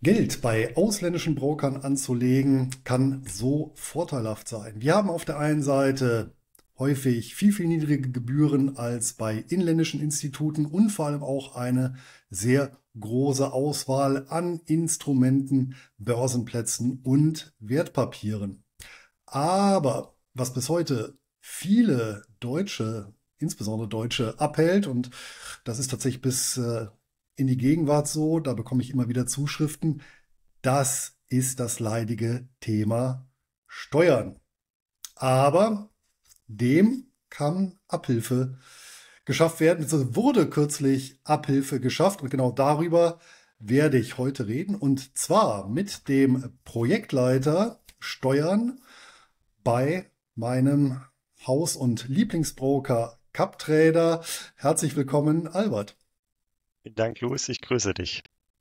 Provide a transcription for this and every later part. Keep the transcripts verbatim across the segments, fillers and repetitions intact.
Geld bei ausländischen Brokern anzulegen, kann so vorteilhaft sein. Wir haben auf der einen Seite häufig viel, viel niedrige Gebühren als bei inländischen Instituten und vor allem auch eine sehr große Auswahl an Instrumenten, Börsenplätzen und Wertpapieren. Aber was bis heute viele Deutsche, insbesondere Deutsche, abhält, und das ist tatsächlich bis äh, in die Gegenwart so, da bekomme ich immer wieder Zuschriften, das ist das leidige Thema Steuern. Aber dem kann Abhilfe geschafft werden. Es wurde kürzlich Abhilfe geschafft und genau darüber werde ich heute reden. Und zwar mit dem Projektleiter Steuern bei meinem Haus- und Lieblingsbroker CapTrader. Herzlich willkommen, Albert. Vielen Dank, Louis. Ich grüße dich.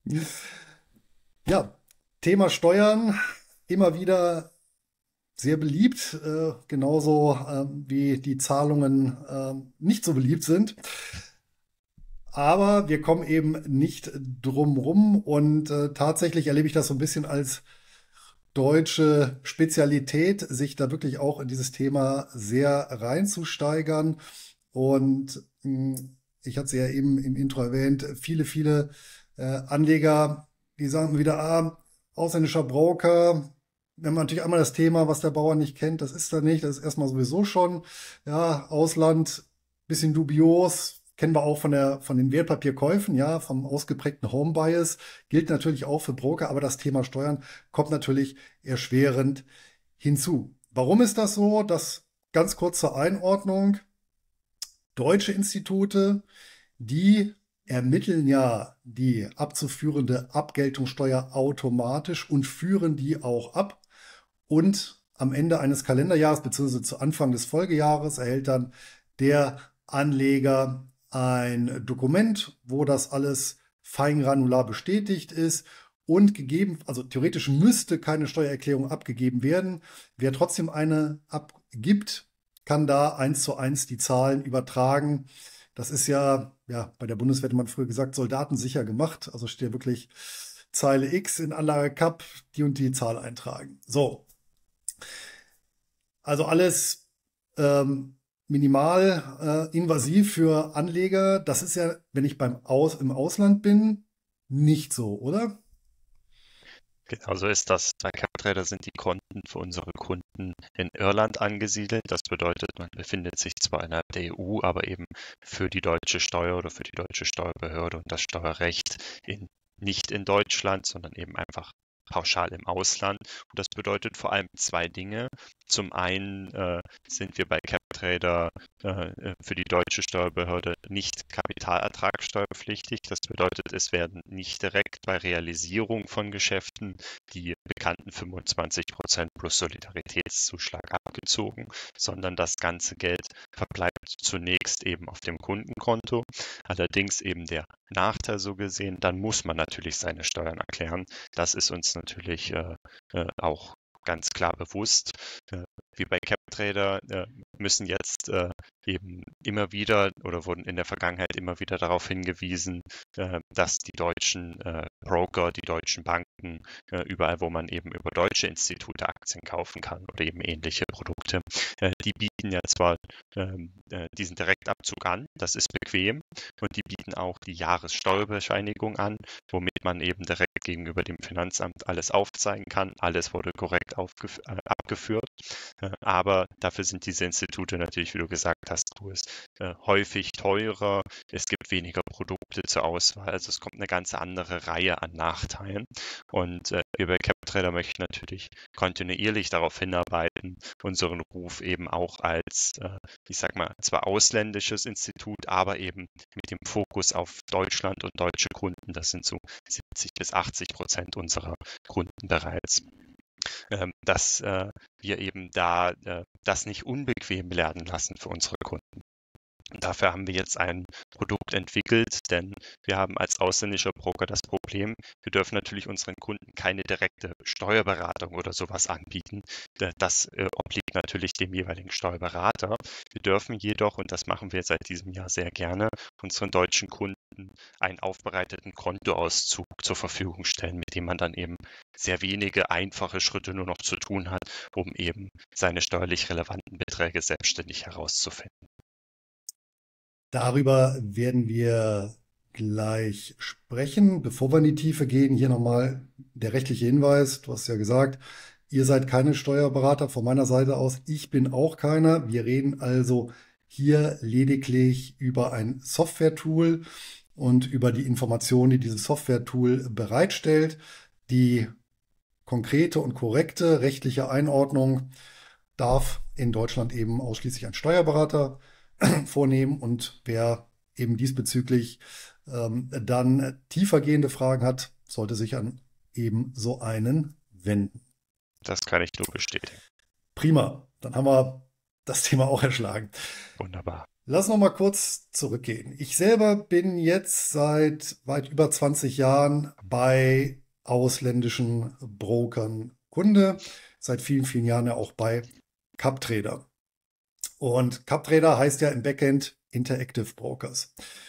Ja, Thema Steuern, immer wieder sehr beliebt, äh, genauso ähm, wie die Zahlungen ähm, nicht so beliebt sind. Aber wir kommen eben nicht drum rum und äh, tatsächlich erlebe ich das so ein bisschen als deutsche Spezialität, sich da wirklich auch in dieses Thema sehr reinzusteigern. Und mh, ich hatte es ja eben im Intro erwähnt, viele, viele äh, Anleger, die sagen wieder, ah, ausländischer Broker. Wir haben natürlich einmal das Thema, was der Bauer nicht kennt, das ist er nicht, das ist erstmal sowieso schon. Ja, Ausland, bisschen dubios, kennen wir auch von der, von den Wertpapierkäufen, ja, vom ausgeprägten Home Bias, gilt natürlich auch für Broker, aber das Thema Steuern kommt natürlich erschwerend hinzu. Warum ist das so? Das ganz kurz zur Einordnung. Deutsche Institute, die ermitteln ja die abzuführende Abgeltungssteuer automatisch und führen die auch ab. Und am Ende eines Kalenderjahres bzw. zu Anfang des Folgejahres erhält dann der Anleger ein Dokument, wo das alles feingranular bestätigt ist und gegeben, also theoretisch müsste keine Steuererklärung abgegeben werden. Wer trotzdem eine abgibt, kann da eins zu eins die Zahlen übertragen. Das ist ja, ja, bei der Bundeswehr hätte man früher gesagt, soldatensicher gemacht. Also steht ja wirklich Zeile X in Anlage Cup, die und die Zahl eintragen. So, also alles ähm, minimal äh, invasiv für Anleger. Das ist ja, wenn ich beim Aus, im Ausland bin, nicht so, oder? Genau so ist das. Bei CapTrader sind die Konten für unsere Kunden in Irland angesiedelt. Das bedeutet, man befindet sich zwar innerhalb der E U, aber eben für die deutsche Steuer oder für die deutsche Steuerbehörde und das Steuerrecht in, nicht in Deutschland, sondern eben einfach pauschal im Ausland. Und das bedeutet vor allem zwei Dinge. Zum einen äh, sind wir bei CapTrader äh, für die deutsche Steuerbehörde nicht kapitalertragssteuerpflichtig. Das bedeutet, es werden nicht direkt bei Realisierung von Geschäften die bekannten fünfundzwanzig Prozent plus Solidaritätszuschlag abgezogen, sondern das ganze Geld verbleibt zunächst eben auf dem Kundenkonto. Allerdings eben der Nachteil so gesehen, dann muss man natürlich seine Steuern erklären. Das ist uns natürlich äh, äh, auch ganz klar bewusst. Äh, wir bei CapTrader äh, müssen jetzt äh, eben immer wieder oder wurden in der Vergangenheit immer wieder darauf hingewiesen, äh, dass die deutschen äh, Broker, die deutschen Banken, äh, überall, wo man eben über deutsche Institute Aktien kaufen kann oder eben ähnliche Produkte, äh, die bieten ja zwar ähm, äh, diesen Direktabzug an, das ist bequem, und die bieten auch die Jahressteuerbescheinigung an, womit man eben direkt gegenüber dem Finanzamt alles aufzeigen kann. Alles wurde korrekt aufgef- äh, abgeführt. Äh, aber dafür sind diese Institute natürlich, wie du gesagt hast, du es äh, häufig teurer. Es gibt weniger Produkte zur Auswahl. Also es kommt eine ganz andere Reihe an Nachteilen. Und äh, wir bei CapTrader möchten natürlich kontinuierlich darauf hinarbeiten, unseren Ruf eben auch als, äh, ich sag mal, zwar ausländisches Institut, aber eben mit dem Fokus auf Deutschland und deutsche Kunden. Das sind so siebzig bis achtzig Prozent unserer Kunden bereits. Ähm, dass äh, wir eben da äh, das nicht unbequem werden lassen für unsere Kunden. Und dafür haben wir jetzt ein Produkt entwickelt, denn wir haben als ausländischer Broker das Problem, wir dürfen natürlich unseren Kunden keine direkte Steuerberatung oder sowas anbieten. Das äh, obliegt natürlich dem jeweiligen Steuerberater. Wir dürfen jedoch, und das machen wir seit diesem Jahr sehr gerne, unseren deutschen Kunden einen aufbereiteten Kontoauszug zur Verfügung stellen, mit dem man dann eben sehr wenige einfache Schritte nur noch zu tun hat, um eben seine steuerlich relevanten Beträge selbstständig herauszufinden. Darüber werden wir gleich sprechen. Bevor wir in die Tiefe gehen, hier nochmal der rechtliche Hinweis. Du hast ja gesagt, ihr seid keine Steuerberater von meiner Seite aus. Ich bin auch keiner. Wir reden also hier lediglich über ein Software-Tool und über die Informationen, die dieses Software-Tool bereitstellt. Die konkrete und korrekte rechtliche Einordnung darf in Deutschland eben ausschließlich ein Steuerberater vornehmen, und wer eben diesbezüglich ähm, dann tiefergehende Fragen hat, sollte sich an eben so einen wenden. Das kann ich nur bestätigen. Prima, dann haben wir das Thema auch erschlagen. Wunderbar. Lass noch mal kurz zurückgehen. Ich selber bin jetzt seit weit über zwanzig Jahren bei ausländischen Brokern Kunde, seit vielen, vielen Jahren ja auch bei CapTrader. Und CapTrader heißt ja im Backend Interactive Brokers.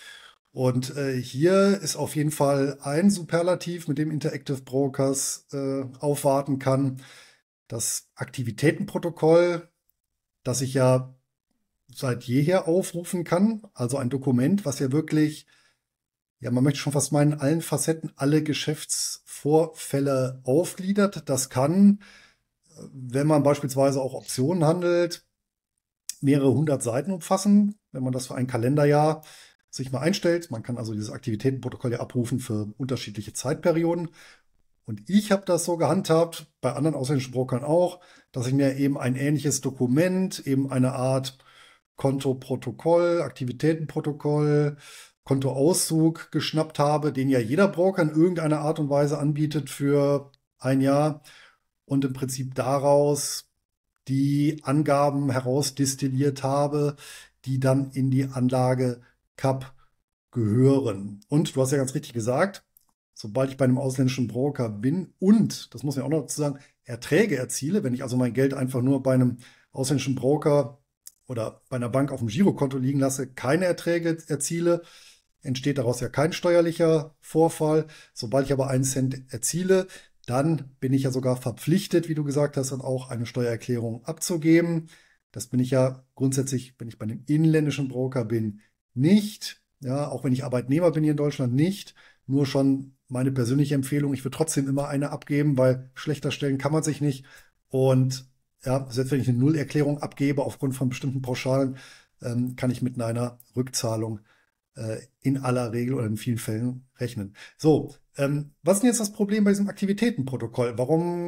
Und äh, hier ist auf jeden Fall ein Superlativ, mit dem Interactive Brokers äh, aufwarten kann. Das Aktivitätenprotokoll, das ich ja seit jeher aufrufen kann. Also ein Dokument, was ja wirklich, ja, man möchte schon fast meinen, in allen Facetten alle Geschäftsvorfälle aufgliedert. Das kann, wenn man beispielsweise auch Optionen handelt, mehrere hundert Seiten umfassen, wenn man das für ein Kalenderjahr sich mal einstellt. Man kann also dieses Aktivitätenprotokoll ja abrufen für unterschiedliche Zeitperioden. Und ich habe das so gehandhabt, bei anderen ausländischen Brokern auch, dass ich mir eben ein ähnliches Dokument, eben eine Art Kontoprotokoll, Aktivitätenprotokoll, Kontoauszug geschnappt habe, den ja jeder Broker in irgendeiner Art und Weise anbietet für ein Jahr, und im Prinzip daraus die Angaben herausdestilliert habe, die dann in die Anlage Cap gehören. Und du hast ja ganz richtig gesagt, sobald ich bei einem ausländischen Broker bin und, das muss ich auch noch dazu sagen, Erträge erziele, wenn ich also mein Geld einfach nur bei einem ausländischen Broker oder bei einer Bank auf dem Girokonto liegen lasse, keine Erträge erziele, entsteht daraus ja kein steuerlicher Vorfall. Sobald ich aber einen Cent erziele, dann bin ich ja sogar verpflichtet, wie du gesagt hast, dann auch eine Steuererklärung abzugeben. Das bin ich ja grundsätzlich, wenn ich bei einem inländischen Broker bin, nicht. Ja, auch wenn ich Arbeitnehmer bin hier in Deutschland, nicht. Nur schon meine persönliche Empfehlung, ich würde trotzdem immer eine abgeben, weil schlechter stellen kann man sich nicht. Und ja, selbst wenn ich eine Nullerklärung abgebe aufgrund von bestimmten Pauschalen, ähm, kann ich mit einer Rückzahlung äh, in aller Regel oder in vielen Fällen rechnen. So, ähm, was ist denn jetzt das Problem bei diesem Aktivitätenprotokoll?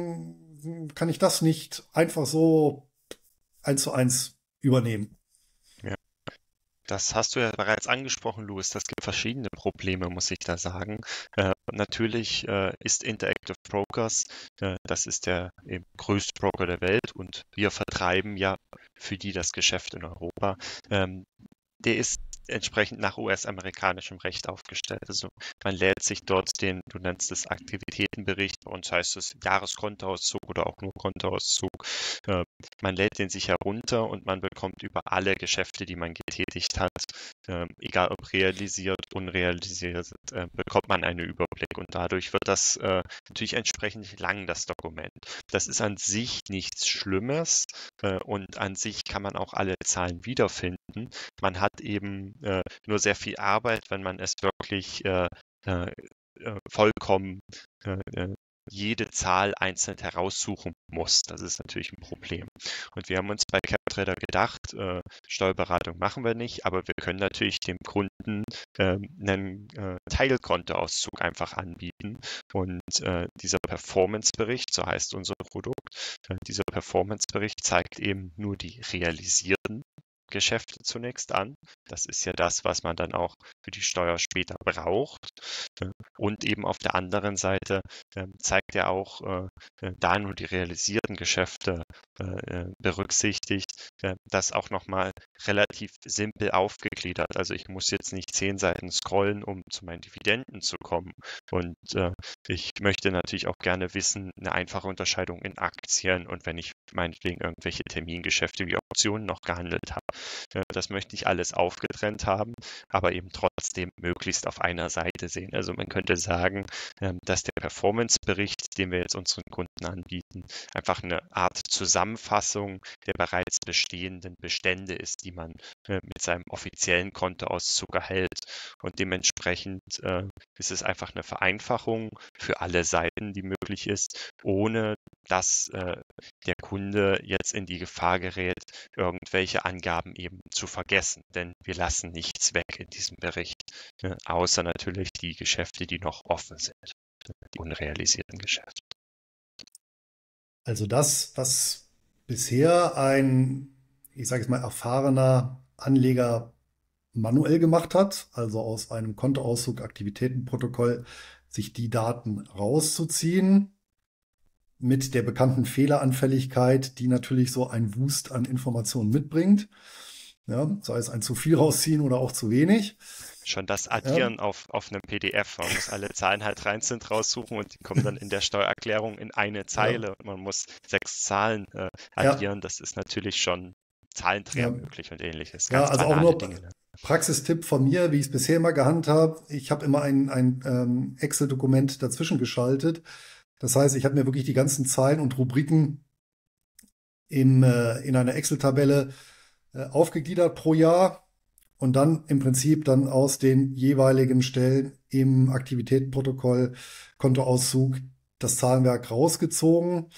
Warum kann ich das nicht einfach so eins zu eins übernehmen? Ja, das hast du ja bereits angesprochen, Louis. Das gibt verschiedene Probleme, muss ich da sagen. Äh, natürlich äh, ist Interactive Brokers, äh, das ist der eben größte Broker der Welt, und wir vertreiben ja für die das Geschäft in Europa. Ähm, der ist entsprechend nach U S-amerikanischem Recht aufgestellt. Also man lädt sich dort den, du nennst es Aktivitätenbericht, bei uns heißt es Jahreskontoauszug oder auch nur Kontoauszug. Äh, man lädt den sich herunter und man bekommt über alle Geschäfte, die man getätigt hat, äh, egal ob realisiert, unrealisiert, äh, bekommt man einen Überblick, und dadurch wird das äh, natürlich entsprechend lang, das Dokument. Das ist an sich nichts Schlimmes, äh, und an sich kann man auch alle Zahlen wiederfinden. Man hat eben äh, nur sehr viel Arbeit, wenn man es wirklich äh, äh, vollkommen äh, jede Zahl einzeln heraussuchen muss. Das ist natürlich ein Problem. Und wir haben uns bei CapTrader gedacht, äh, Steuerberatung machen wir nicht, aber wir können natürlich dem Kunden äh, einen äh, Teilkontoauszug einfach anbieten. Und äh, dieser Performance-Bericht, so heißt unser Produkt, äh, dieser Performance-Bericht zeigt eben nur die realisierten Hauptgeschäfte zunächst an. Das ist ja das, was man dann auch für die Steuer später braucht. Und eben auf der anderen Seite äh, zeigt er auch, äh, da nur die realisierten Geschäfte äh, berücksichtigt, äh, das auch nochmal relativ simpel aufgegliedert. Also ich muss jetzt nicht zehn Seiten scrollen, um zu meinen Dividenden zu kommen. Und äh, ich möchte natürlich auch gerne wissen, eine einfache Unterscheidung in Aktien und wenn ich meinetwegen irgendwelche Termingeschäfte wie Optionen noch gehandelt habe. Äh, das möchte ich alles aufgetrennt haben, aber eben trotzdem möglichst auf einer Seite sehen. Also man könnte sagen, äh, dass der Performance-Bericht, den wir jetzt unseren Kunden anbieten, einfach eine Art Zusammenfassung der bereits bestehenden Bestände ist, die man äh, mit seinem offiziellen Kontoauszug erhält. Und dementsprechend äh, ist es einfach eine Vereinfachung für alle Seiten, die möglich ist, ohne dass äh, der Kunde jetzt in die Gefahr gerät, irgendwelche Angaben eben zu vergessen. Denn wir lassen nichts weg in diesem Bericht, äh, außer natürlich die Geschäfte, die noch offen sind, die unrealisierten Geschäfte. Also das, was bisher ein, ich sage jetzt mal, erfahrener Anleger manuell gemacht hat, also aus einem Kontoauszug, Aktivitätenprotokoll, sich die Daten rauszuziehen, mit der bekannten Fehleranfälligkeit, die natürlich so ein Wust an Informationen mitbringt. Ja, sei es ein zu viel rausziehen oder auch zu wenig. Schon das Addieren ja. auf, auf einem P D F. Man muss alle Zahlen halt einzeln raussuchen und die kommen dann in der Steuererklärung in eine Zeile. Ja. Und man muss sechs Zahlen äh, addieren. Ja. Das ist natürlich schon Zahlendreher ja. möglich und ähnliches. Ganz ja, also auch nur Dinge, ne? Praxistipp von mir, wie ich es bisher immer gehandhabt habe. Ich habe immer ein, ein ähm, Excel-Dokument dazwischen geschaltet. Das heißt, ich habe mir wirklich die ganzen Zeilen und Rubriken im, äh, in einer Excel-Tabelle äh, aufgegliedert pro Jahr und dann im Prinzip dann aus den jeweiligen Stellen im Aktivitätenprotokoll, Kontoauszug, das Zahlenwerk rausgezogen.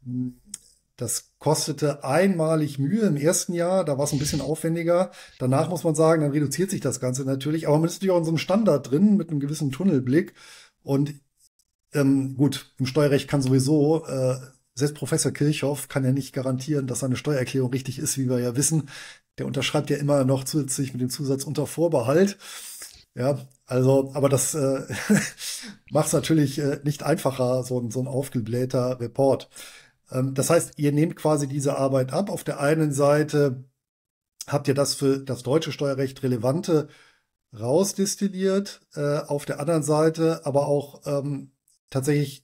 Das kostete einmalig Mühe im ersten Jahr, da war es ein bisschen aufwendiger. Danach muss man sagen, dann reduziert sich das Ganze natürlich, aber man ist natürlich auch in so einem Standard drin mit einem gewissen Tunnelblick. Und ähm, gut, im Steuerrecht kann sowieso, äh, selbst Professor Kirchhoff kann ja nicht garantieren, dass seine Steuererklärung richtig ist, wie wir ja wissen. Der unterschreibt ja immer noch zusätzlich mit dem Zusatz unter Vorbehalt. Ja, also, aber das äh, macht es natürlich äh, nicht einfacher, so, so ein aufgeblähter Report. Ähm, das heißt, ihr nehmt quasi diese Arbeit ab. Auf der einen Seite habt ihr das für das deutsche Steuerrecht Relevante rausdestilliert, äh, auf der anderen Seite aber auch ähm, tatsächlich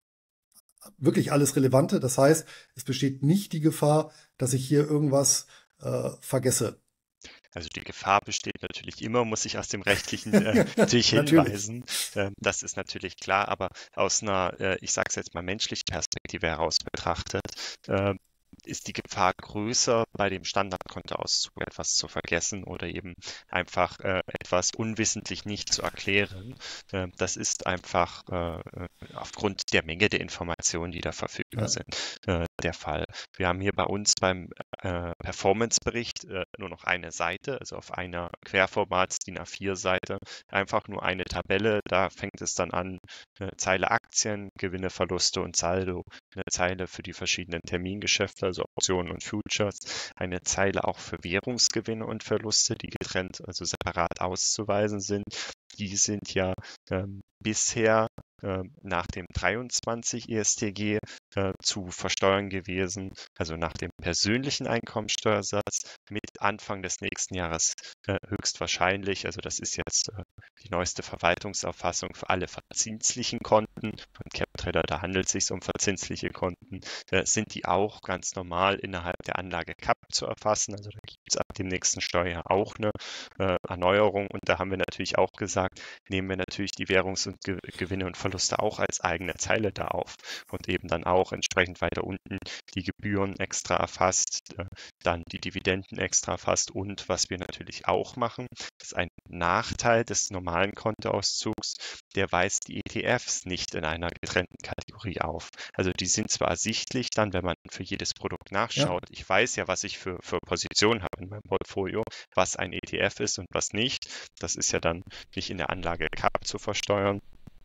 wirklich alles Relevante. Das heißt, es besteht nicht die Gefahr, dass ich hier irgendwas äh, vergesse. Also die Gefahr besteht natürlich immer, muss ich aus dem Rechtlichen äh, natürlich hinweisen. Äh, das ist natürlich klar, aber aus einer, äh, ich sage es jetzt mal, menschlichen Perspektive heraus betrachtet, äh, ist die Gefahr größer, bei dem Standardkontoauszug etwas zu vergessen oder eben einfach äh, etwas unwissentlich nicht zu erklären. Äh, das ist einfach äh, aufgrund der Menge der Informationen, die da verfügbar ja. sind, äh, der Fall. Wir haben hier bei uns beim äh, Performance-Bericht äh, nur noch eine Seite, also auf einer Querformats D I N A vier Seite, einfach nur eine Tabelle. Da fängt es dann an, äh, Zeile Aktien, Gewinne, Verluste und Saldo, eine Zeile für die verschiedenen Termingeschäfte, also Optionen und Futures, eine Zeile auch für Währungsgewinne und Verluste, die getrennt, also separat auszuweisen sind. Die sind ja ähm, bisher äh, nach dem dreiundzwanzig E S T G äh, zu versteuern gewesen, also nach dem persönlichen Einkommensteuersatz mit Anfang des nächsten Jahres äh, höchstwahrscheinlich, also das ist jetzt äh, die neueste Verwaltungsauffassung für alle verzinslichen Konten von CapTrader, da handelt es sich um verzinsliche Konten, äh, sind die auch ganz normal innerhalb der Anlage C A P zu erfassen, also da gibt es ab dem nächsten Steuerjahr auch eine äh, Erneuerung und da haben wir natürlich auch gesagt, nehmen wir natürlich die Währungs- und Ge- Gewinne und Verluste auch als eigene Zeile da auf und eben dann auch entsprechend weiter unten die Gebühren extra erfasst, äh, dann die Dividenden extra erfasst und was wir natürlich auch machen, das ist ein Nachteil des normalen Kontoauszugs, der weist die E T Fs nicht in einer getrennten Kategorie auf. Also die sind zwar ersichtlich dann, wenn man für jedes Produkt nachschaut, ja. Ich weiß ja, was ich für, für Positionen habe in meinem Portfolio, was ein E T F ist und was nicht. Das ist ja dann nicht in der Anlage C A P zu versteuern,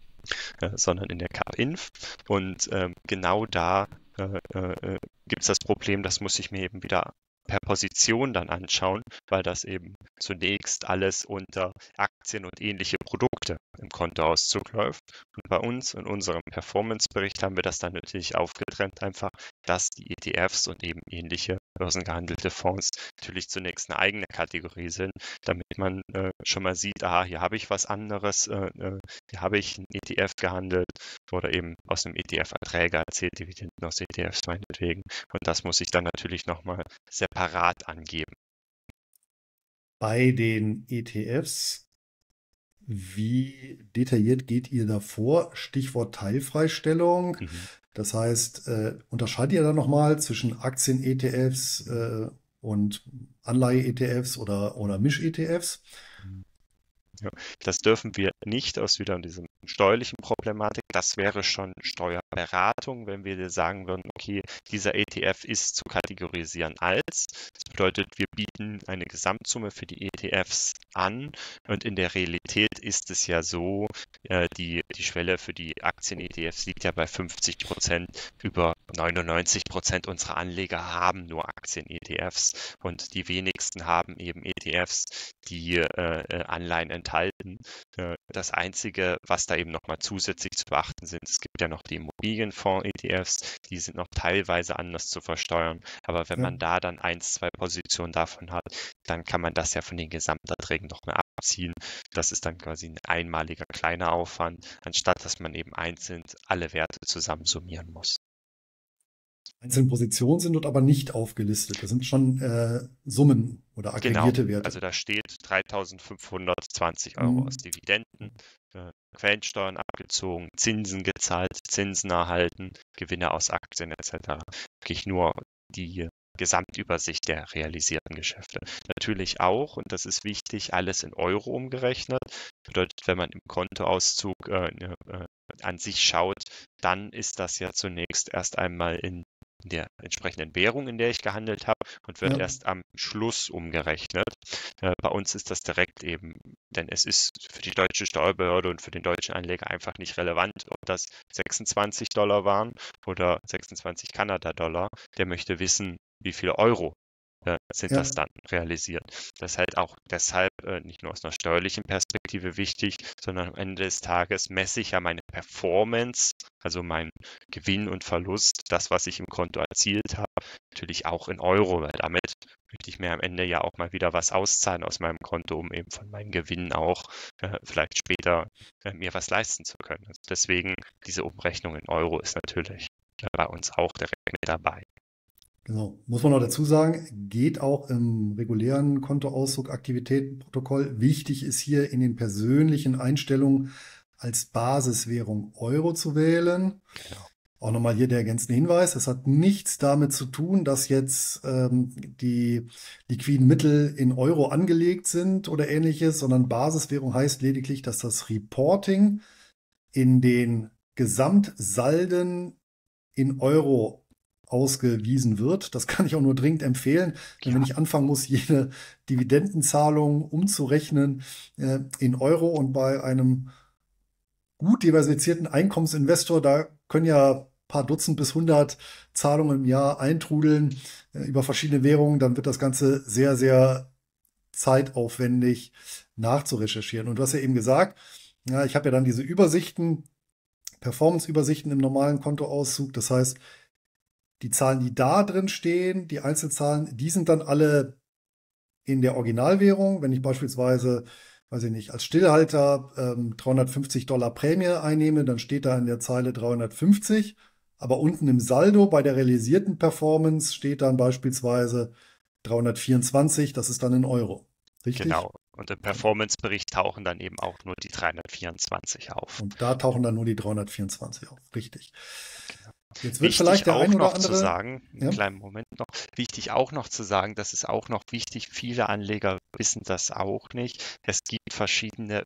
äh, sondern in der C A P-Inf. Und ähm, genau da äh, äh, gibt es das Problem, das muss ich mir eben wieder per Position dann anschauen, weil das eben zunächst alles unter Aktien und ähnliche Produkte im Kontoauszug läuft. Und bei uns in unserem Performance-Bericht haben wir das dann natürlich aufgetrennt, einfach, dass die E T Fs und eben ähnliche börsengehandelte Fonds natürlich zunächst eine eigene Kategorie sind, damit man äh, schon mal sieht, aha, hier habe ich was anderes, äh, äh, hier habe ich einen E T F gehandelt oder eben aus einem E T F Erträge erzielt, Dividenden aus E T Fs meinetwegen. Und das muss ich dann natürlich nochmal separat angeben. Bei den E T Fs, wie detailliert geht ihr da vor? Stichwort Teilfreistellung. Mhm. Das heißt, äh, unterscheidet ihr da nochmal zwischen Aktien-E T Fs äh, und Anleihe-E T Fs oder, oder Misch-E T Fs? Ja, das dürfen wir nicht aus wieder diesem steuerlichen Problematik. Das wäre schon Steuerberatung, wenn wir dir sagen würden, okay, dieser E T F ist zu kategorisieren als. Das bedeutet, wir bieten eine Gesamtsumme für die E T Fs an und in der Realität ist es ja so, äh, die, die Schwelle für die Aktien-E T Fs liegt ja bei fünfzig Prozent. Über neunundneunzig Prozent unserer Anleger haben nur Aktien-E T Fs und die wenigsten haben eben E T Fs, die äh, Anleihen enthalten. Äh, das Einzige, was da eben nochmal zusätzlich zu beachten sind, es gibt ja noch die Immobilienfonds-E T Fs, die sind noch teilweise anders zu versteuern. Aber wenn Ja. man da dann eins, zwei Positionen davon hat, dann kann man das ja von den Gesamterträgen noch mehr abziehen. Das ist dann quasi ein einmaliger kleiner Aufwand, anstatt dass man eben einzeln alle Werte zusammen summieren muss. Einzelne Positionen sind dort aber nicht aufgelistet. Das sind schon äh, Summen oder Genau, aggregierte Werte. also da steht dreitausendfünfhundertzwanzig Euro Mhm. aus Dividenden, äh, Quellensteuern abgezogen, Zinsen gezahlt, Zinsen erhalten, Gewinne aus Aktien et cetera. Wirklich nur die Gesamtübersicht der realisierten Geschäfte. Natürlich auch, und das ist wichtig, alles in Euro umgerechnet. Bedeutet, wenn man im Kontoauszug äh, äh, an sich schaut, dann ist das ja zunächst erst einmal in der entsprechenden Währung, in der ich gehandelt habe, und wird Ja. erst am Schluss umgerechnet. Äh, bei uns ist das direkt eben, denn es ist für die deutsche Steuerbehörde und für den deutschen Anleger einfach nicht relevant, ob das sechsundzwanzig Dollar waren oder sechsundzwanzig Kanada-Dollar. Der möchte wissen, wie viele Euro äh, sind Ja. das dann realisiert. Das ist halt auch deshalb äh, nicht nur aus einer steuerlichen Perspektive wichtig, sondern am Ende des Tages messe ich ja meine Performance, also mein Gewinn und Verlust, das, was ich im Konto erzielt habe, natürlich auch in Euro, weil damit möchte ich mir am Ende ja auch mal wieder was auszahlen aus meinem Konto, um eben von meinen Gewinnen auch äh, vielleicht später äh, mir was leisten zu können. Also deswegen diese Umrechnung in Euro ist natürlich äh, bei uns auch direkt mit dabei. Genau. Muss man noch dazu sagen, geht auch im regulären Kontoauszug Aktivitätenprotokoll. Wichtig ist hier in den persönlichen Einstellungen als Basiswährung Euro zu wählen. Genau. Auch nochmal hier der ergänzende Hinweis, es hat nichts damit zu tun, dass jetzt ähm, die liquiden Mittel in Euro angelegt sind oder ähnliches, sondern Basiswährung heißt lediglich, dass das Reporting in den Gesamtsalden in Euro ausgewiesen wird. Das kann ich auch nur dringend empfehlen, denn wenn ich anfangen muss, jede Dividendenzahlung umzurechnen äh, in Euro und bei einem gut diversifizierten Einkommensinvestor, da können ja ein paar Dutzend bis hundert Zahlungen im Jahr eintrudeln äh, über verschiedene Währungen, dann wird das Ganze sehr, sehr zeitaufwendig nachzurecherchieren. Und du hast ja eben gesagt, ja, ich habe ja dann diese Übersichten, Performance-Übersichten im normalen Kontoauszug. Das heißt, die Zahlen, die da drin stehen, die Einzelzahlen, die sind dann alle in der Originalwährung. Wenn ich beispielsweise, weiß ich nicht, als Stillhalter ähm, dreihundertfünfzig Dollar Prämie einnehme, dann steht da in der Zeile dreihundertfünfzig. Aber unten im Saldo bei der realisierten Performance steht dann beispielsweise dreihundertvierundzwanzig. Das ist dann in Euro. Richtig? Genau. Und im Performance-Bericht tauchen dann eben auch nur die dreihundertvierundzwanzig auf. Und da tauchen dann nur die dreihundertvierundzwanzig auf. Richtig. Genau. Jetzt wird Wichtig vielleicht der auch ein oder noch zu andere. sagen, einen Ja? kleinen Moment noch, wichtig auch noch zu sagen, das ist auch noch wichtig, viele Anleger wissen das auch nicht. Es gibt verschiedene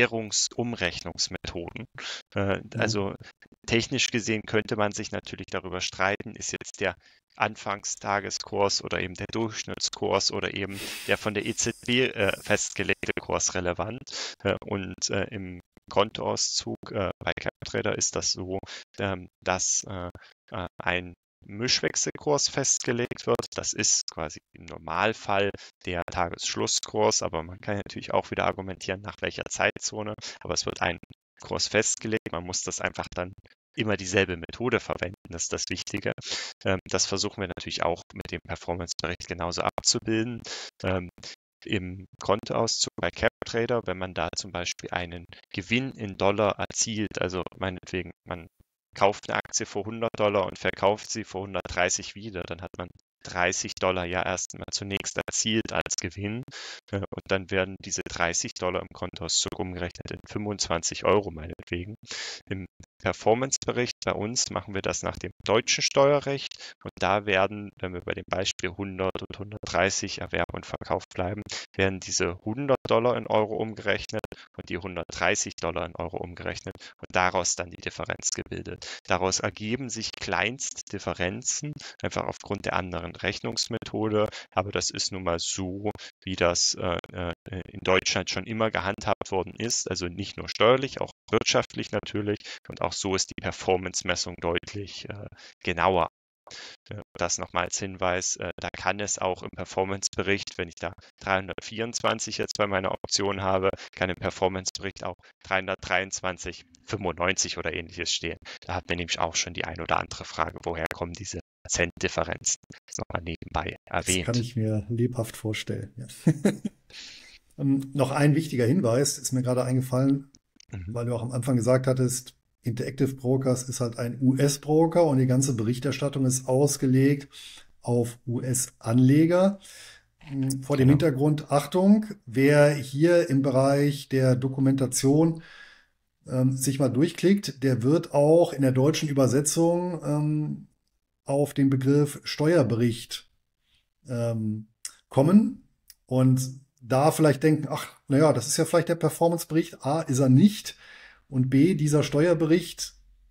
Währungsumrechnungsmethoden. Äh, Mhm. Also technisch gesehen könnte man sich natürlich darüber streiten, ist jetzt der Anfangstageskurs oder eben der Durchschnittskurs oder eben der von der E Z B äh, festgelegte Kurs relevant. Äh, und äh, im Kontoauszug äh, bei CapTrader ist das so, ähm, dass äh, äh, ein Mischwechselkurs festgelegt wird. Das ist quasi im Normalfall der Tagesschlusskurs, aber man kann natürlich auch wieder argumentieren, nach welcher Zeitzone. Aber es wird ein Kurs festgelegt. Man muss das einfach dann immer dieselbe Methode verwenden. Das ist das Wichtige. Ähm, das versuchen wir natürlich auch mit dem Performance-Bericht genauso abzubilden. Ähm, Im Kontoauszug bei CapTrader, wenn man da zum Beispiel einen Gewinn in Dollar erzielt, also meinetwegen, man kauft eine Aktie für hundert Dollar und verkauft sie für hundertdreißig wieder, dann hat man dreißig Dollar ja erstmal zunächst erzielt als Gewinn äh, und dann werden diese dreißig Dollar im Kontoauszug umgerechnet in fünfundzwanzig Euro meinetwegen. Im Performance-Bericht bei uns machen wir das nach dem deutschen Steuerrecht und da werden, wenn wir bei dem Beispiel hundert und hundertdreißig Erwerb und Verkauf bleiben, werden diese hundert Dollar in Euro umgerechnet und die hundertdreißig Dollar in Euro umgerechnet und daraus dann die Differenz gebildet. Daraus ergeben sich Kleinstdifferenzen, einfach aufgrund der anderen Rechnungsmethode, aber das ist nun mal so, wie das äh, in Deutschland schon immer gehandhabt worden ist, also nicht nur steuerlich, auch wirtschaftlich natürlich und auch so ist die Performance-Messung deutlich äh, genauer. Das nochmal als Hinweis, da kann es auch im Performance-Bericht, wenn ich da dreihundertvierundzwanzig jetzt bei meiner Option habe, kann im Performance-Bericht auch dreihundertdreiundzwanzig Komma fünfundneunzig oder ähnliches stehen. Da hat man nämlich auch schon die ein oder andere Frage, woher kommen diese Centdifferenzen? Das nochmal nebenbei erwähnt. Das kann ich mir lebhaft vorstellen. Ja. um, noch ein wichtiger Hinweis ist mir gerade eingefallen, mhm. weil du auch am Anfang gesagt hattest, Interactive Brokers ist halt ein U S-Broker und die ganze Berichterstattung ist ausgelegt auf U S-Anleger. Vor dem genau. Hintergrund, Achtung, wer hier im Bereich der Dokumentation ähm, sich mal durchklickt, der wird auch in der deutschen Übersetzung ähm, auf den Begriff Steuerbericht ähm, kommen und da vielleicht denken, ach, naja, das ist ja vielleicht der Performance-Bericht. A, ist er nicht. Und B, dieser Steuerbericht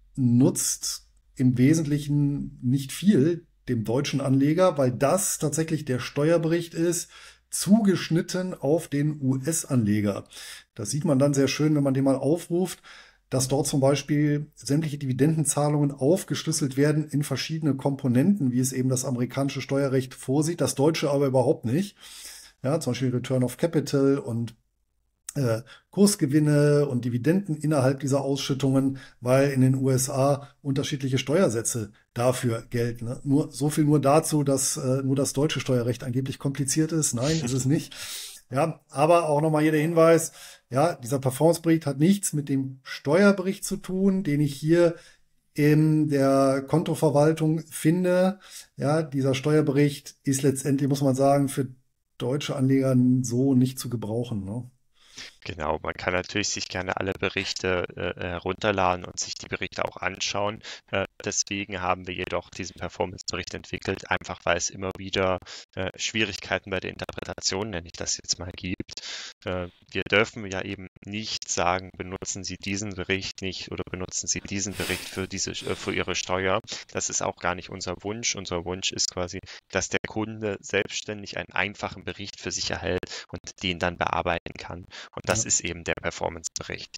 nutzt im Wesentlichen nicht viel dem deutschen Anleger, weil das tatsächlich der Steuerbericht ist, zugeschnitten auf den U S-Anleger. Das sieht man dann sehr schön, wenn man den mal aufruft, dass dort zum Beispiel sämtliche Dividendenzahlungen aufgeschlüsselt werden in verschiedene Komponenten, wie es eben das amerikanische Steuerrecht vorsieht, das deutsche aber überhaupt nicht. Ja, zum Beispiel Return of Capital und äh, Kursgewinne und Dividenden innerhalb dieser Ausschüttungen, weil in den U S A unterschiedliche Steuersätze dafür gelten. Ne? Nur so viel nur dazu, dass äh, nur das deutsche Steuerrecht angeblich kompliziert ist. Nein, ist es nicht. Ja, aber auch nochmal hier der Hinweis, ja, dieser Performancebericht hat nichts mit dem Steuerbericht zu tun, den ich hier in der Kontoverwaltung finde. Ja, dieser Steuerbericht ist letztendlich, muss man sagen, für deutsche Anleger so nicht zu gebrauchen. Ne? Genau, man kann natürlich sich gerne alle Berichte äh, herunterladen und sich die Berichte auch anschauen. Äh, deswegen haben wir jedoch diesen Performance-Bericht entwickelt, einfach weil es immer wieder äh, Schwierigkeiten bei der Interpretation, nenne ich das jetzt mal, gibt. Äh, wir dürfen ja eben nicht sagen, benutzen Sie diesen Bericht nicht oder benutzen Sie diesen Bericht für, diese, äh, für Ihre Steuer. Das ist auch gar nicht unser Wunsch. Unser Wunsch ist quasi, dass der Kunde selbstständig einen einfachen Bericht für sich erhält und den dann bearbeiten kann. Und das ja. ist eben der Performance-Bericht.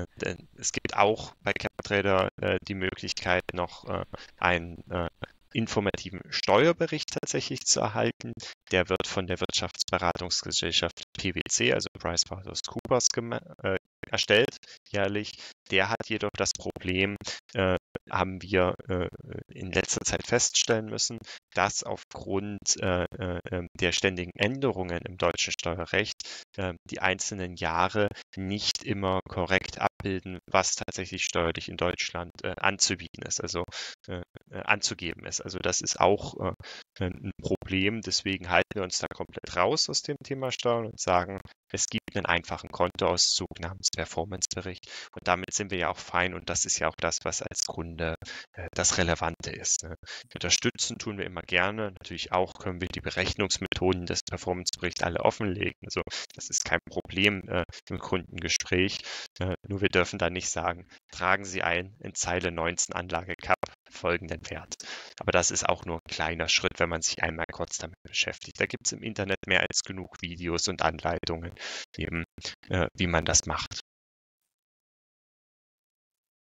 Es gibt auch bei CapTrader äh, die Möglichkeit, noch äh, einen äh, informativen Steuerbericht tatsächlich zu erhalten. Der wird von der Wirtschaftsberatungsgesellschaft P W C, also PricewaterhouseCoopers, äh, erstellt, jährlich. Der hat jedoch das Problem, äh, haben wir äh, in letzter Zeit feststellen müssen, dass aufgrund äh, äh, der ständigen Änderungen im deutschen Steuerrecht äh, die einzelnen Jahre nicht immer korrekt abbilden, was tatsächlich steuerlich in Deutschland äh, anzubieten ist, also äh, anzugeben ist. Also das ist auch äh, ein Problem. Deswegen halten wir uns da komplett raus aus dem Thema Steuern und sagen, es gibt einen einfachen Kontoauszug namens Performance-Bericht und damit sind wir ja auch fein und das ist ja auch das, was als Kunde äh, das Relevante ist. Ne? Unterstützen tun wir immer gerne. Natürlich auch können wir die Berechnungsmethoden des Performance-Berichts alle offenlegen. Also das ist kein Problem äh, im Kundengespräch. Äh, nur wir dürfen da nicht sagen, tragen Sie ein in Zeile neunzehn Anlage Cap folgenden Wert. Aber das ist auch nur ein kleiner Schritt, wenn man sich einmal kurz damit beschäftigt. Da gibt es im Internet mehr als genug Videos und Anleitungen, eben, äh, wie man das macht.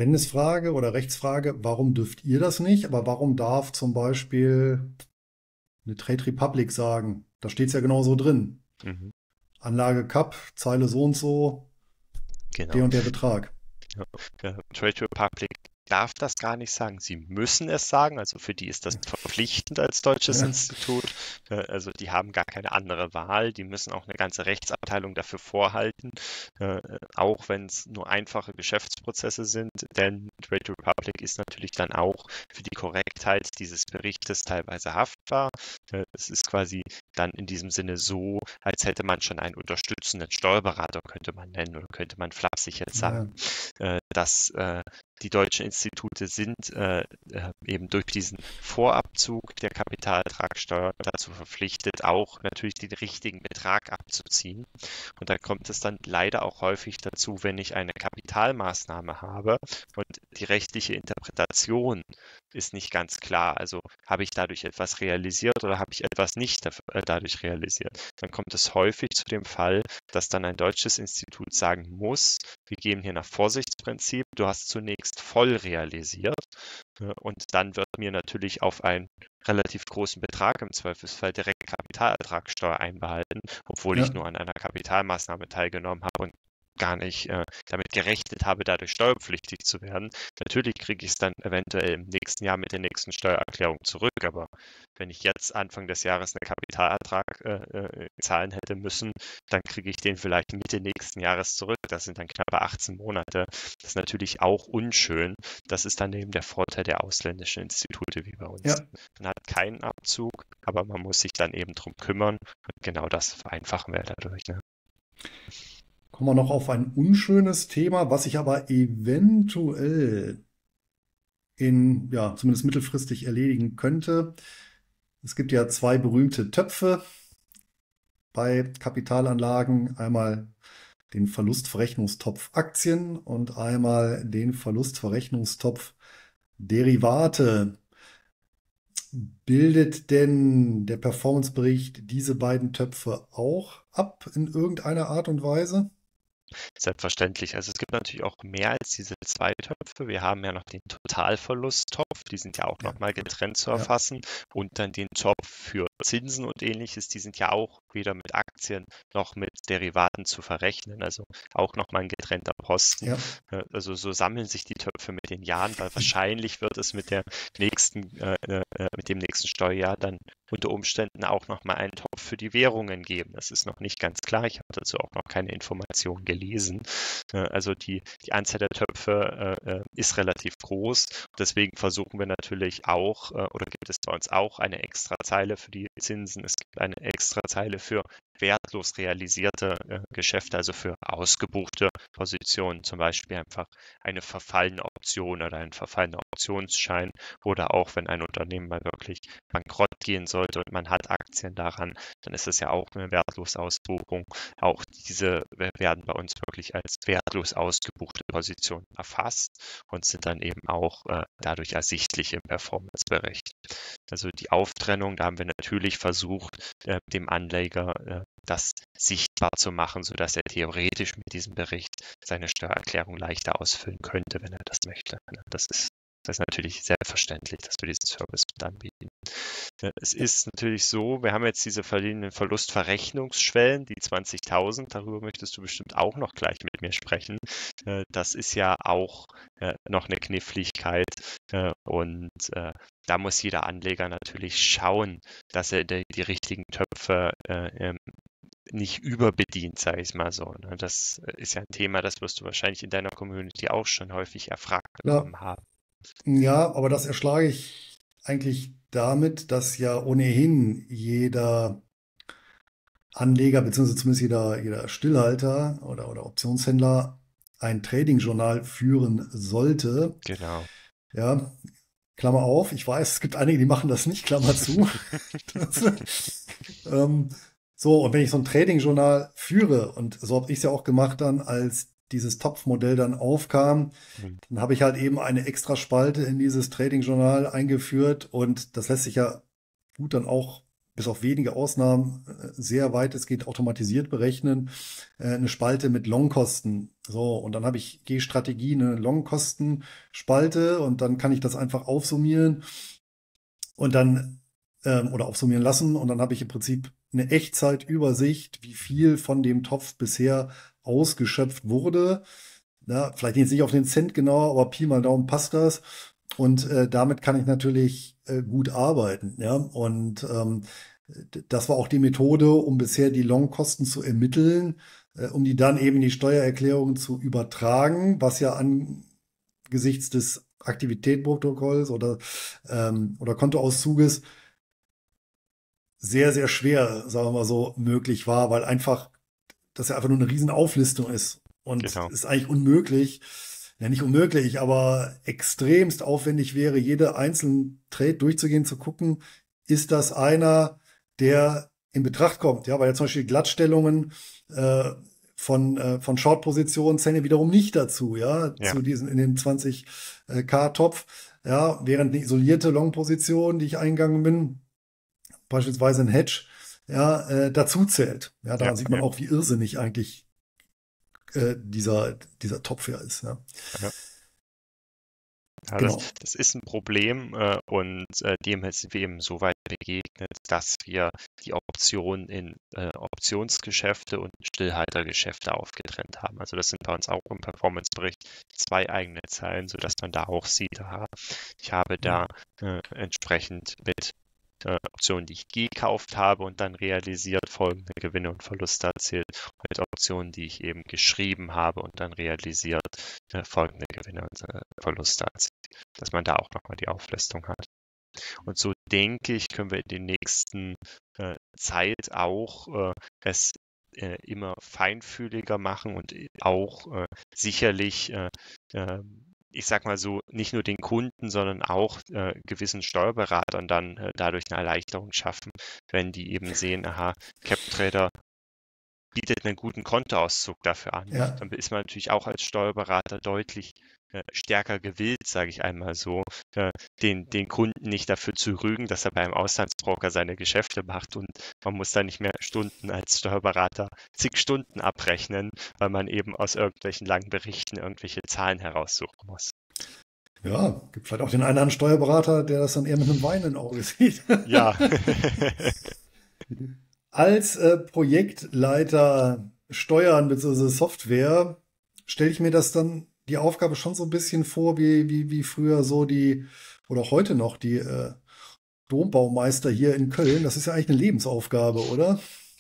Verständnisfrage oder Rechtsfrage, warum dürft ihr das nicht? Aber warum darf zum Beispiel eine Trade Republic sagen? Da steht es ja genauso drin. Mhm. Anlage Cup, Zeile so und so, der Genau. und der Betrag. Ja. Ja, Trade Republic darf das gar nicht sagen. Sie müssen es sagen. Also für die ist das verpflichtend als deutsches Ja, Institut. Äh, Also die haben gar keine andere Wahl. Die müssen auch eine ganze Rechtsabteilung dafür vorhalten, äh, auch wenn es nur einfache Geschäftsprozesse sind. Denn Trade Republic ist natürlich dann auch für die Korrektheit dieses Berichtes teilweise haftbar. Äh, Es ist quasi dann in diesem Sinne so, als hätte man schon einen unterstützenden Steuerberater, könnte man nennen, oder könnte man flapsig jetzt ja, sagen, äh, dass äh, die deutschen Institute sind äh, äh, eben durch diesen Vorabzug der Kapitalertragssteuer dazu verpflichtet, auch natürlich den richtigen Betrag abzuziehen. Und da kommt es dann leider auch häufig dazu, wenn ich eine Kapitalmaßnahme habe und die rechtliche Interpretation ist nicht ganz klar. Also habe ich dadurch etwas realisiert oder habe ich etwas nicht daf- äh, dadurch realisiert? Dann kommt es häufig zu dem Fall, dass dann ein deutsches Institut sagen muss, wir gehen hier nach Vorsichtsprinzip, du hast zunächst voll realisiert, äh, und dann wird mir natürlich auf einen relativ großen Betrag im Zweifelsfall direkt Kapitalertragssteuer einbehalten, obwohl ich ja, nur an einer Kapitalmaßnahme teilgenommen habe und gar nicht äh, damit gerechnet habe, dadurch steuerpflichtig zu werden. Natürlich kriege ich es dann eventuell im nächsten Jahr mit der nächsten Steuererklärung zurück, aber wenn ich jetzt Anfang des Jahres einen Kapitalertrag äh, äh, zahlen hätte müssen, dann kriege ich den vielleicht Mitte nächsten Jahres zurück. Das sind dann knappe achtzehn Monate. Das ist natürlich auch unschön. Das ist dann eben der Vorteil der ausländischen Institute wie bei uns. ja. Man hat keinen Abzug, aber man muss sich dann eben drum kümmern. Und genau das vereinfachen wir dadurch. Ne? Kommen wir noch auf ein unschönes Thema, was sich aber eventuell in, ja, zumindest mittelfristig erledigen könnte. Es gibt ja zwei berühmte Töpfe bei Kapitalanlagen. Einmal den Verlustverrechnungstopf Aktien und einmal den Verlustverrechnungstopf Derivate. Bildet denn der Performancebericht diese beiden Töpfe auch ab in irgendeiner Art und Weise? Selbstverständlich. Also es gibt natürlich auch mehr als diese zwei Töpfe. Wir haben ja noch den Totalverlusttopf, die sind ja auch Ja, nochmal getrennt zu ja, erfassen. Und dann den Topf für Zinsen und ähnliches, die sind ja auch weder mit Aktien noch mit Derivaten zu verrechnen. Also auch nochmal ein getrennter Posten. ja, Äh, Also so sammeln sich die Töpfe mit den Jahren, weil wahrscheinlich wird es mit der nächsten, äh, äh, mit dem nächsten Steuerjahr dann unter Umständen auch nochmal einen Topf für die Währungen geben. Das ist noch nicht ganz klar. Ich habe dazu auch noch keine Informationen gelesen. Äh, Also die, die Anzahl der Töpfe äh, äh, ist relativ groß. Deswegen versuchen wir natürlich auch, äh, oder gibt es bei uns auch eine extra Zeile für die Zinsen. Es gibt eine extra Zeile für wertlos realisierte äh, Geschäfte, also für ausgebuchte Positionen, zum Beispiel einfach eine verfallene Option oder ein verfallener Optionsschein oder auch wenn ein Unternehmen mal wirklich bankrott gehen sollte und man hat Aktien daran, dann ist es ja auch eine Wertlosausbuchung. Auch diese werden bei uns wirklich als wertlos ausgebuchte Position erfasst und sind dann eben auch äh, dadurch ersichtlich im Performance-Bericht. Also die Auftrennung, da haben wir natürlich versucht, äh, dem Anleger äh, das sichtbar zu machen, sodass er theoretisch mit diesem Bericht seine Steuererklärung leichter ausfüllen könnte, wenn er das möchte. Das ist, das ist natürlich selbstverständlich, dass wir diesen Service mit anbieten. Äh, Es ist natürlich so, wir haben jetzt diese verschiedenen Verlustverrechnungsschwellen, die zwanzigtausend, darüber möchtest du bestimmt auch noch gleich mit mir sprechen. Äh, Das ist ja auch äh, noch eine Kniffligkeit äh, und äh, da muss jeder Anleger natürlich schauen, dass er die, die richtigen Töpfe äh, ähm, nicht überbedient, sage ich mal so. Ne? Das ist ja ein Thema, das wirst du wahrscheinlich in deiner Community auch schon häufig erfragt klar. bekommen haben. Ja, aber das erschlage ich eigentlich damit, dass ja ohnehin jeder Anleger, beziehungsweise zumindest jeder, jeder Stillhalter oder, oder Optionshändler ein Trading-Journal führen sollte. Genau. Ja, Klammer auf, ich weiß, es gibt einige, die machen das nicht, Klammer zu. Das, ähm, so, und wenn ich so ein Trading-Journal führe, und so habe ich es ja auch gemacht dann, als dieses Topf-Modell dann aufkam, Hm. dann habe ich halt eben eine extra Spalte in dieses Trading-Journal eingeführt und das lässt sich ja gut dann auch bis auf wenige Ausnahmen äh, sehr weitestgehend automatisiert berechnen, äh, eine Spalte mit Longkosten. So, und dann habe ich G-Strategie, eine Longkostenspalte und dann kann ich das einfach aufsummieren und dann ähm, oder aufsummieren lassen und dann habe ich im Prinzip eine Echtzeitübersicht, wie viel von dem Topf bisher ausgeschöpft wurde. Ja, vielleicht jetzt nicht auf den Cent genau, aber Pi mal Daumen passt das. Und äh, damit kann ich natürlich äh, gut arbeiten. Ja? Und ähm, d- das war auch die Methode, um bisher die Longkosten zu ermitteln, äh, um die dann eben in die Steuererklärung zu übertragen, was ja angesichts des Aktivitätsprotokolls oder, ähm, oder Kontoauszuges sehr, sehr schwer, sagen wir mal so, möglich war, weil einfach das ja einfach nur eine riesen Auflistung ist und Genau. ist eigentlich unmöglich, ja nicht unmöglich, aber extremst aufwendig wäre, jede einzelnen Trade durchzugehen, zu gucken, ist das einer, der in Betracht kommt, ja, weil ja zum Beispiel Glattstellungen äh, von, äh, von Short-Positionen zählen ja wiederum nicht dazu, ja, Ja, zu diesen in den zwanzig K-Topf, ja, während eine isolierte Long-Position, die ich eingegangen bin, beispielsweise ein Hedge, ja, äh, dazu zählt. Ja, ja, daran sieht man ja, auch, wie irrsinnig eigentlich äh, dieser, dieser Topf ja ist. Ja. ja. Ja, das, Genau. das ist ein Problem äh, und äh, dem sind wir eben so weit begegnet, dass wir die Optionen in äh, Optionsgeschäfte und Stillhaltergeschäfte aufgetrennt haben. Also das sind bei uns auch im Performance-Bericht zwei eigene Zeilen, sodass man da auch sieht, aha, ich habe da äh, entsprechend mit äh, Optionen, die ich gekauft habe und dann realisiert, folgende Gewinne und Verluste erzielt, mit Optionen, die ich eben geschrieben habe und dann realisiert, äh, folgende Gewinne und äh, Verluste erzielt, dass man da auch nochmal die Auflistung hat. Und so denke ich, können wir in der nächsten äh, Zeit auch äh, es äh, immer feinfühliger machen und auch äh, sicherlich äh, äh, ich sag mal so, nicht nur den Kunden, sondern auch äh, gewissen Steuerberatern dann äh, dadurch eine Erleichterung schaffen, wenn die eben sehen, aha, CapTrader bietet einen guten Kontoauszug dafür an. Ja, Dann ist man natürlich auch als Steuerberater deutlich äh, stärker gewillt, sage ich einmal so, äh, den, den Kunden nicht dafür zu rügen, dass er beim Auslandsbroker seine Geschäfte macht und man muss da nicht mehr Stunden als Steuerberater zig Stunden abrechnen, weil man eben aus irgendwelchen langen Berichten irgendwelche Zahlen heraussuchen muss. ja, gibt vielleicht auch den einen oder anderen Steuerberater, der das dann eher mit einem weinenden Auge sieht. Ja, Als äh, Projektleiter Steuern bzw. Software stelle ich mir das dann die Aufgabe schon so ein bisschen vor, wie, wie, wie früher so die, oder auch heute noch die äh, Dombaumeister hier in Köln. Das ist ja eigentlich eine Lebensaufgabe, oder?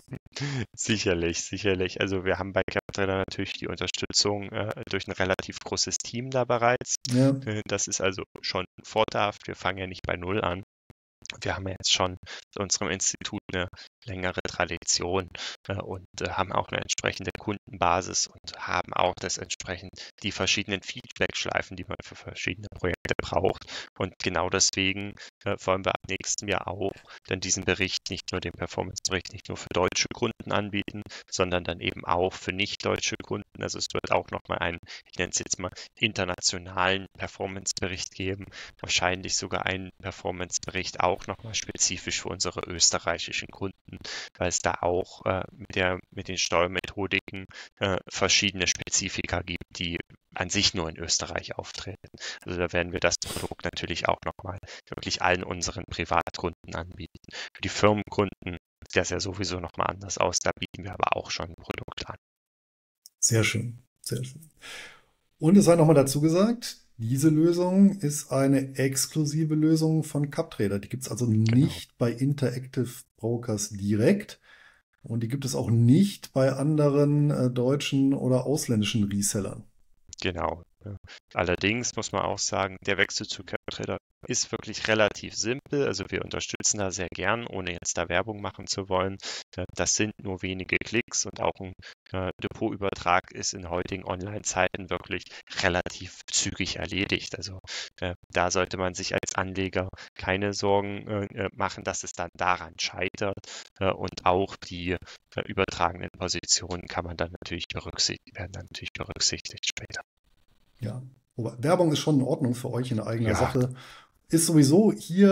sicherlich, sicherlich. Also wir haben bei CapTrader natürlich die Unterstützung äh, durch ein relativ großes Team da bereits. Ja, Äh, Das ist also schon vorteilhaft. Wir fangen ja nicht bei Null an. Wir haben ja jetzt schon in unserem Institut eine längere Tradition äh, und äh, haben auch eine entsprechende Kundenbasis und haben auch das entsprechend die verschiedenen Feedback-Schleifen, die man für verschiedene Projekte braucht. Und genau deswegen äh, wollen wir ab nächstem Jahr auch dann diesen Bericht, nicht nur den Performance-Bericht, nicht nur für deutsche Kunden anbieten, sondern dann eben auch für nicht-deutsche Kunden. Also es wird auch nochmal einen, ich nenne es jetzt mal, internationalen Performance-Bericht geben, wahrscheinlich sogar einen Performance-Bericht auch nochmal spezifisch für unsere österreichischen Kunden, weil es da auch äh, mit, der, mit den Steuermethodiken äh, verschiedene Spezifika gibt, die an sich nur in Österreich auftreten. Also da werden wir das Produkt natürlich auch nochmal wirklich allen unseren Privatkunden anbieten. Für die Firmenkunden sieht das ja sowieso nochmal anders aus, da bieten wir aber auch schon ein Produkt an. sehr schön, sehr schön. Und es sei nochmal dazu gesagt, diese Lösung ist eine exklusive Lösung von CapTrader. Die gibt es also Genau. nicht bei Interactive Brokers direkt und die gibt es auch nicht bei anderen äh, deutschen oder ausländischen Resellern. Genau. Ja. Allerdings muss man auch sagen, der Wechsel zu CapTrader ist wirklich relativ simpel. Also wir unterstützen da sehr gern, ohne jetzt da Werbung machen zu wollen. Äh, Das sind nur wenige Klicks und auch ein äh, Depotübertrag ist in heutigen Online-Zeiten wirklich relativ zügig erledigt. Also äh, da sollte man sich als Anleger keine Sorgen äh, machen, dass es dann daran scheitert. Äh, und auch die äh, übertragenen Positionen kann man dann natürlich berücksichtigen, werden dann natürlich berücksichtigt später. Ja, aber Werbung ist schon in Ordnung für euch in eigener Ja, Sache. Ist sowieso hier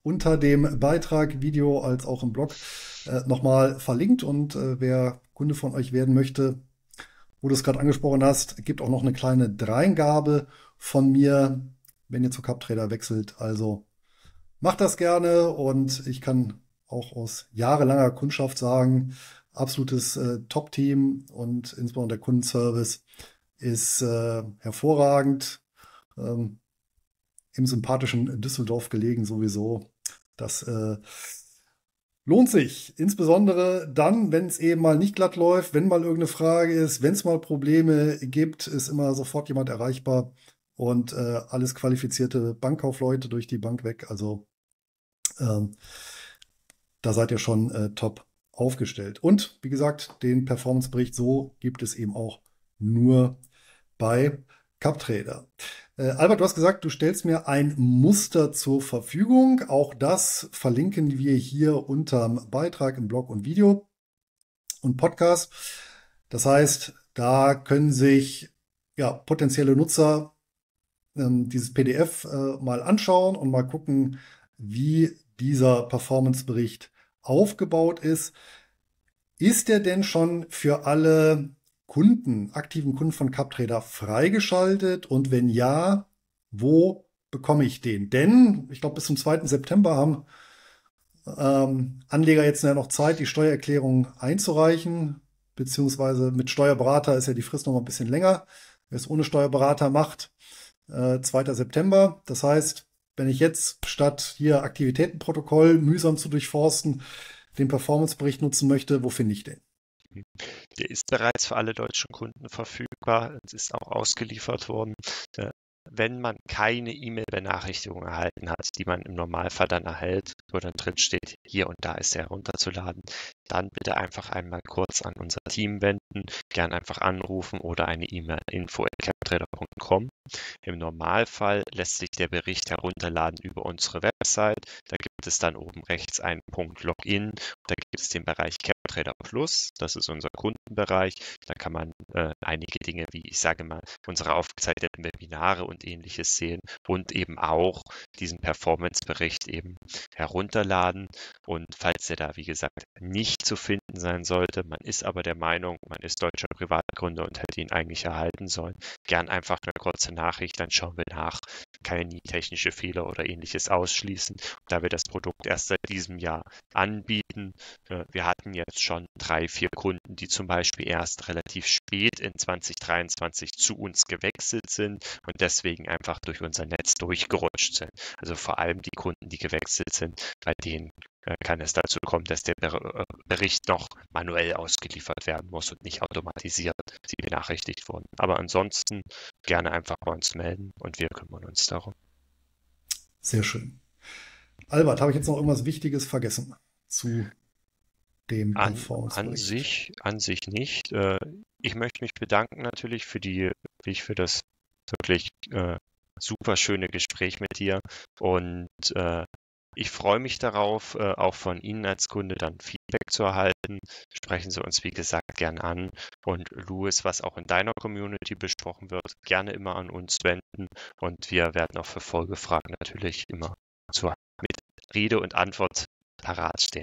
unter dem Beitrag, Video als auch im Blog äh, nochmal verlinkt. Und äh, wer Kunde von euch werden möchte, wo du es gerade angesprochen hast, gibt auch noch eine kleine Dreingabe von mir, wenn ihr zu CapTrader wechselt. Also macht das gerne und ich kann auch aus jahrelanger Kundschaft sagen, absolutes äh, Top-Team und insbesondere der Kundenservice ist äh, hervorragend. Ähm, im sympathischen Düsseldorf gelegen sowieso. Das äh, lohnt sich, insbesondere dann, wenn es eben mal nicht glatt läuft, wenn mal irgendeine Frage ist, wenn es mal Probleme gibt, ist immer sofort jemand erreichbar und äh, alles qualifizierte Bankkaufleute durch die Bank weg. Also ähm, da seid ihr schon äh, top aufgestellt. Und wie gesagt, den Performance-Bericht so gibt es eben auch nur bei CapTrader. Äh, Albert, du hast gesagt, du stellst mir ein Muster zur Verfügung. Auch das verlinken wir hier unterm Beitrag im Blog und Video und Podcast. Das heißt, da können sich ja, potenzielle Nutzer ähm, dieses P D F äh, mal anschauen und mal gucken, wie dieser Performance-Bericht aufgebaut ist. Ist der denn schon für alle Kunden, aktiven Kunden von CapTrader freigeschaltet? Und wenn ja, wo bekomme ich den? Denn ich glaube, bis zum zweiten September haben ähm, Anleger jetzt ja noch Zeit, die Steuererklärung einzureichen. Beziehungsweise mit Steuerberater ist ja die Frist noch mal ein bisschen länger. Wer es ohne Steuerberater macht, äh, zweiter September. Das heißt, wenn ich jetzt statt hier Aktivitätenprotokoll mühsam zu durchforsten, den Performance-Bericht nutzen möchte, wo finde ich den? Der ist bereits für alle deutschen Kunden verfügbar. Es ist auch ausgeliefert worden. Wenn man keine E-Mail-Benachrichtigung erhalten hat, die man im Normalfall dann erhält, wo dann drin steht, hier und da ist er herunterzuladen, dann bitte einfach einmal kurz an unser Team wenden, gern einfach anrufen oder eine E-Mail info at captrader punkt com. Im Normalfall lässt sich der Bericht herunterladen über unsere Website. Da gibt es dann oben rechts einen Punkt Login. Da gibt es den Bereich CapTrader Plus. Das ist unser Kundenbereich. Da kann man äh, einige Dinge, wie ich sage mal, unsere aufgezeichneten Webinare und ähnliches sehen und eben auch diesen Performance-Bericht eben herunterladen. Und falls der da, wie gesagt, nicht zu finden sein sollte, man ist aber der Meinung, man ist deutscher Privatgründer und hätte ihn eigentlich erhalten sollen, gern einfach eine kurze Nachricht, dann schauen wir nach. Kann ja nie technische Fehler oder ähnliches ausschließen, da wir das Produkt erst seit diesem Jahr anbieten. Wir hatten jetzt schon drei, vier Kunden, die zum Beispiel erst relativ spät in zwanzig dreiundzwanzig zu uns gewechselt sind und deswegen einfach durch unser Netz durchgerutscht sind. Also vor allem die Kunden, die gewechselt sind, bei denen kann es dazu kommen, dass der Bericht noch manuell ausgeliefert werden muss und nicht automatisiert sie benachrichtigt wurden. Aber ansonsten gerne einfach bei uns melden und wir kümmern uns darum. Sehr schön. Albert, habe ich jetzt noch irgendwas Wichtiges vergessen zu dem Performance-Bericht? An, an sich, an sich nicht. Ich möchte mich bedanken natürlich für die, wie ich für das wirklich äh, super schöne Gespräch mit dir und äh, ich freue mich darauf, äh, auch von Ihnen als Kunde dann Feedback zu erhalten. Sprechen Sie uns, wie gesagt, gern an. Und Louis, was auch in deiner Community besprochen wird, gerne immer an uns wenden. Und wir werden auch für Folgefragen natürlich immer zu, mit Rede und Antwort parat stehen.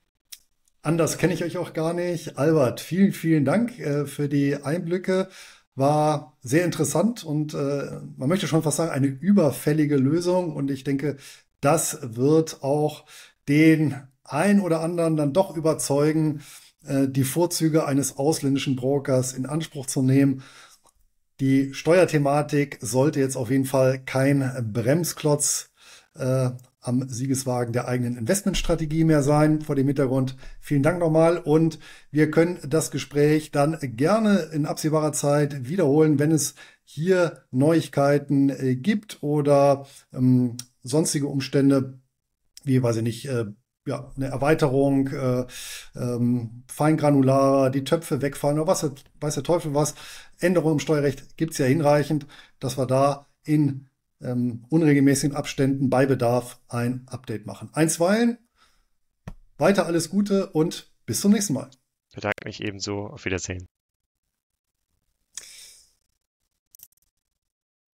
Anders kenne ich euch auch gar nicht. Albert, vielen, vielen Dank äh, für die Einblicke. War sehr interessant und äh, man möchte schon fast sagen, eine überfällige Lösung. Und ich denke, das wird auch den ein oder anderen dann doch überzeugen, äh, die Vorzüge eines ausländischen Brokers in Anspruch zu nehmen. Die Steuerthematik sollte jetzt auf jeden Fall kein Bremsklotz äh, am Siegeswagen der eigenen Investmentstrategie mehr sein. Vor dem Hintergrund vielen Dank nochmal und wir können das Gespräch dann gerne in absehbarer Zeit wiederholen, wenn es hier Neuigkeiten äh, gibt oder ähm, sonstige Umstände, wie, weiß ich nicht, äh, ja, eine Erweiterung, äh, ähm, Feingranularer, die Töpfe wegfallen oder was, weiß der Teufel was. Änderungen im Steuerrecht gibt es ja hinreichend, dass wir da in ähm, unregelmäßigen Abständen bei Bedarf ein Update machen. Einstweilen, weiter alles Gute und bis zum nächsten Mal. Ich bedanke mich ebenso. Auf Wiedersehen.